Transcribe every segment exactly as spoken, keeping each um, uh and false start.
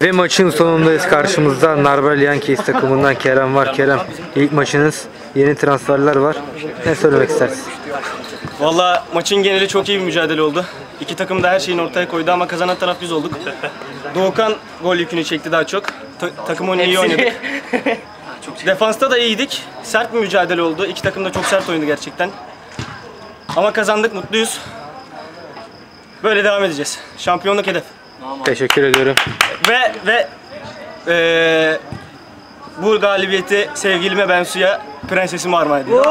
Ve maçın sonundayız. Karşımızda Narbel Yankees takımından Kerem var. Kerem, ilk maçınız, yeni transferler var. Ne söylemek istersin? Valla maçın geneli çok iyi bir mücadele oldu. İki takım da her şeyini ortaya koydu ama kazanan taraf biz olduk. Doğukan gol yükünü çekti daha çok. Ta takım oyunu iyi oynadık. Defansta da iyiydik. Sert bir mücadele oldu. İki takım da çok sert oynadı gerçekten. Ama kazandık, mutluyuz. Böyle devam edeceğiz. Şampiyonluk hedef. Teşekkür ediyorum. Ve ve ee, bu galibiyeti sevgilime Bensu'ya, prensesime armağan ediyorum.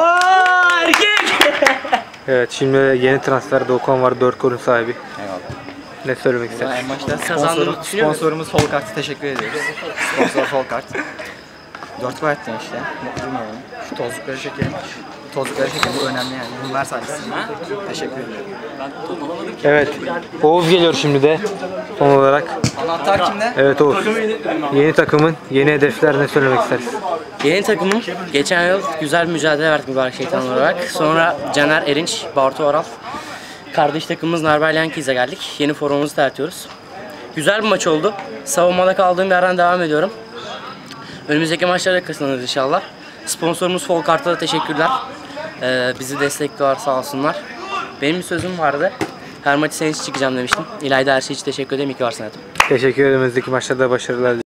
Evet, şimdi yeni transfer Doğukan var, dört golün sahibi. Eyvallah. Ne söylemek istersin? En başta sponsorum, sponsorumuz Folkart'a teşekkür ediyoruz. Sponsor Folkart. Dört gol attın işte. Mutluyum yani. Şu tozlukları çekelim. Tozlukları çekelim. Bu önemli yani. Bunlar sayesinde. Teşekkür ediyorum. Evet, Oğuz geliyor şimdi de son olarak. Anahtar kimde? Evet Oğuz, yeni takımın yeni hedefler, ne söylemek istersin? Yeni takımım geçen yıl güzel bir mücadele verdik mübarek şeytan olarak. Sonra Caner Erinç, Bartu Oral. Kardeş takımımız Narbel Yankees'e geldik. Yeni formamızı tertiyoruz. Güzel bir maç oldu. Savunmada kaldığım yerden devam ediyorum. Önümüzdeki maçlarda kazanırız inşallah. Sponsorumuz Folkart'a da teşekkürler. Ee, bizi destekliyorlar, sağ olsunlar. Benim bir sözüm vardı. Her maçı senin için çıkacağım demiştim. İlayda, her şey için teşekkür ederim. İyi ki varsın hayatım. Teşekkür ederim. Önümüzdeki maçlarda başarılar.